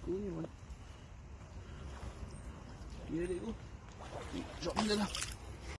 cứu như vậy. Đi đây đi, dọn đi đây nào.